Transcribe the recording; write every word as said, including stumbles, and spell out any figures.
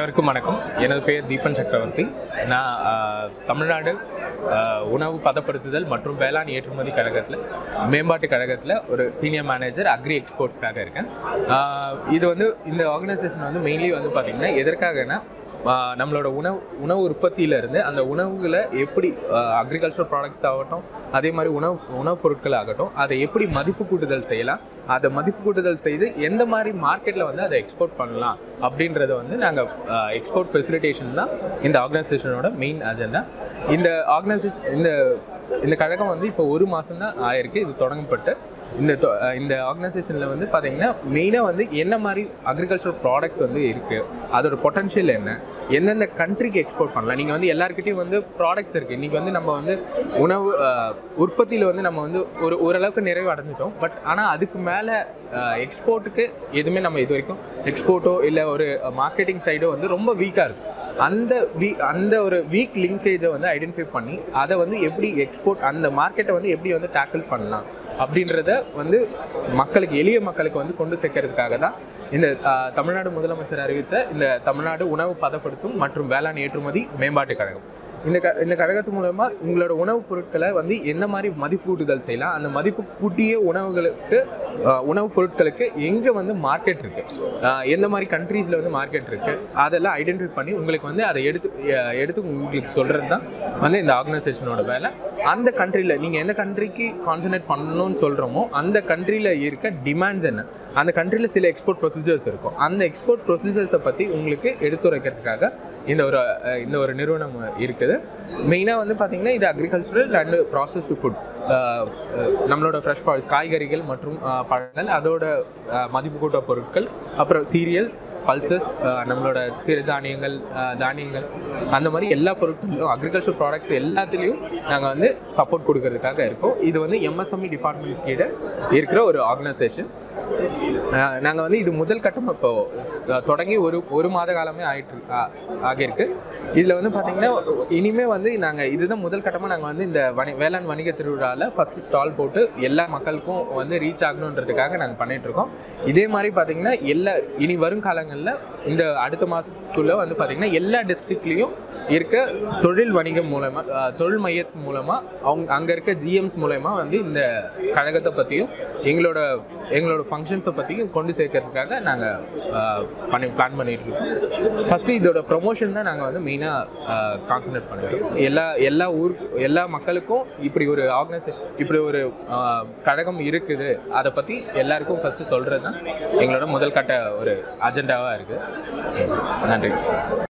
அனைவருக்கும் வணக்கம். எனது பெயர் தீபன் சக்கரவர்த்தி. நான் தமிழ்நாடு உணவு பதப்படுத்துதல் மற்றும் வேளாண் ஏற்றுமதி கழகத்தில் மேம்பாட்டு கழகத்தில் ஒரு சீனியர் மேனேஜர் அக்ரி எக்ஸ்போர்ட்ஸ்க்காக இருக்கேன். இது வந்து இந்த ஆர்கனைசேஷன் வந்து மெயின்லி வந்து பார்த்திங்கன்னா எதற்காகனா நம்மளோட உணவு உணவு உற்பத்தியிலேருந்து அந்த உணவுகளை எப்படி அக்ரிகல்ச்சர் ப்ராடக்ட்ஸ் ஆகட்டும், அதே மாதிரி உணவு உணவுப் பொருட்கள் ஆகட்டும், அதை எப்படி மதிப்பு கூட்டுதல் செய்யலாம், அதை மதிப்பு கூட்டுதல் செய்து எந்த மாதிரி மார்க்கெட்டில் வந்து அதை எக்ஸ்போர்ட் பண்ணலாம் அப்படின்றத வந்து நாங்கள் எக்ஸ்போர்ட் ஃபெசிலிட்டேஷன் தான் இந்த ஆர்கனைசேஷனோட மெயின் அஜெண்டா. இந்த ஆர்கனைசேஷன் இந்த இந்த கழகம் வந்து இப்போ ஒரு மாதம் தான் ஆயிருக்கு இது தொடங்கப்பட்டு. இந்த இந்த ஆர்கனைசேஷனில் வந்து பார்த்திங்கன்னா மெயினாக வந்து என்ன மாதிரி அக்ரிகல்ச்சர் ப்ராடக்ட்ஸ் வந்து இருக்குது, அதோட பொட்டன்ஷியல் என்ன, எந்தெந்த கண்ட்ரிக்கு எக்ஸ்போர்ட் பண்ணலாம். நீங்கள் வந்து எல்லாருக்கிட்டையும் வந்து ப்ராடக்ட்ஸ் இருக்குது. இன்றைக்கி வந்து நம்ம வந்து உணவு உற்பத்தியில் வந்து நம்ம வந்து ஒரு ஓரளவுக்கு நிறைவு அடைஞ்சிட்டோம். பட் ஆனால் அதுக்கு மேலே எக்ஸ்போர்ட்டுக்கு எதுவுமே நம்ம இது வரைக்கும் எக்ஸ்போர்ட்டோ இல்லை ஒரு மார்க்கெட்டிங் சைடோ வந்து ரொம்ப வீக்காக இருக்குது. அந்த வீ அந்த ஒரு வீக் லிங்கேஜை வந்து ஐடென்டிஃபை பண்ணி அதை வந்து எப்படி எக்ஸ்போர்ட் அந்த மார்க்கெட்டை வந்து எப்படி வந்து டேக்கிள் பண்ணலாம் அப்படின்றத வந்து மக்களுக்கு எளிய மக்களுக்கு வந்து கொண்டு சேர்க்கறதுக்காக தான் இந்த தமிழ்நாடு முதலமைச்சர் அறிவித்த இந்த தமிழ்நாடு உணவு பதப்படுத்தும் மற்றும் வேளாண் ஏற்றுமதி மேம்பாட்டு கழகம். இந்த க இந்த கழகத்து மூலமா உங்களோட உணவுப் பொருட்களை வந்து என்ன மாதிரி மதிப்பு கூட்டுதல் செய்யலாம், அந்த மதிப்பு கூட்டிய உணவுகளுக்கு உணவுப் பொருட்களுக்கு எங்கே வந்து மார்க்கெட் இருக்குது, எந்த மாதிரி கண்ட்ரீஸில் வந்து மார்க்கெட் இருக்குது, அதெல்லாம் ஐடென்டிஃபை பண்ணி உங்களுக்கு வந்து அதை எடுத்து எடுத்து உங்களுக்கு சொல்கிறது தான் வந்து இந்த ஆர்கனைசேஷனோட வேலை. அந்த கண்ட்ரியில் நீங்கள் எந்த கண்ட்ரிக்கு கான்சன்ட்ரேட் பண்ணணும்னு சொல்கிறோமோ அந்த கண்ட்ரியில் இருக்க டிமாண்ட்ஸ் என்ன, அந்த கண்ட்ரியில் சில எக்ஸ்போர்ட் ப்ரொசீஜர்ஸ் இருக்கும். அந்த எக்ஸ்போர்ட் ப்ரொசீஜர்ஸை பற்றி உங்களுக்கு எடுத்துரைக்கிறதுக்காக இந்த ஒரு இந்த ஒரு நிறுவனம் இருக்குது. மெயினாக வந்து பார்த்திங்கன்னா இது அக்ரிகல்ச்சரல் அண்ட் ப்ராசஸ்டு ஃபுட், நம்மளோட ஃப்ரெஷ் ப்ராடக்ட்ஸ் காய்கறிகள் மற்றும் பழங்கள், அதோட மதிப்பு கூட்ட பொருட்கள், அப்புறம் சீரியல்ஸ், பல்சஸ், நம்மளோட சிறுதானியங்கள், தானியங்கள், அந்த மாதிரி எல்லா பொருட்களும் அக்ரிகல்ச்சர் ப்ராடக்ட்ஸ் எல்லாத்துலேயும் நாங்கள் வந்து சப்போர்ட் கொடுக்கறதுக்காக இருக்கோம். இது வந்து எம்எஸ்எம்இ டிபார்ட்மெண்ட் கீழே இருக்கிற ஒரு ஆர்கனைசேஷன். நாங்கள் வந்து இது முதல் கட்டம் இப்போ தொடங்கி ஒரு ஒரு மாத காலமே ஆகிட்டு ஆகியிருக்கு. இதில் வந்து பார்த்திங்கன்னா இனிமேல் வந்து நாங்கள் இதுதான் முதல் கட்டமாக நாங்கள் வந்து இந்த வணி வேளாண் வணிக திருவிழாவில் ஃபஸ்ட்டு ஸ்டால் போட்டு எல்லா மக்களுக்கும் வந்து ரீச் ஆகணுன்றதுக்காக நாங்கள் பண்ணிகிட்ருக்கோம். இதே மாதிரி பார்த்திங்கன்னா எல்லா இனி வரும் காலங்களில் இந்த அடுத்த மாதத்துக்குள்ளே வந்து பார்த்திங்கன்னா எல்லா டிஸ்ட்ரிக்ட்லேயும் இருக்க தொழில் வணிகம் மூலமாக தொழில் மையத்து மூலமாக அவங்க அங்கே இருக்க ஜிஎம்ஸ் மூலமா வந்து இந்த கழகத்தை பற்றியும் எங்களோட எங்களோட ஃபங்க்ஷன்ஸை பற்றியும் கொண்டு சேர்க்கறதுக்காக நாங்கள் பண்ணி பிளான் பண்ணிகிட்டு இருக்கோம். ஃபஸ்ட்டு இதோட ப்ரொமோஷன் தான் நாங்கள் வந்து மெயினாக கான்சன்ட்ரேட் பண்ணியிருக்கோம். எல்லா எல்லா ஊர் எல்லா மக்களுக்கும் இப்படி ஒரு ஆர்கனைசே இப்படி ஒரு கழகம் இருக்குது, அதை பற்றி எல்லாருக்கும் ஃபஸ்ட்டு சொல்கிறது தான் எங்களோட முதல் கட்ட ஒரு அஜெண்டாவாக இருக்குது. நன்றி.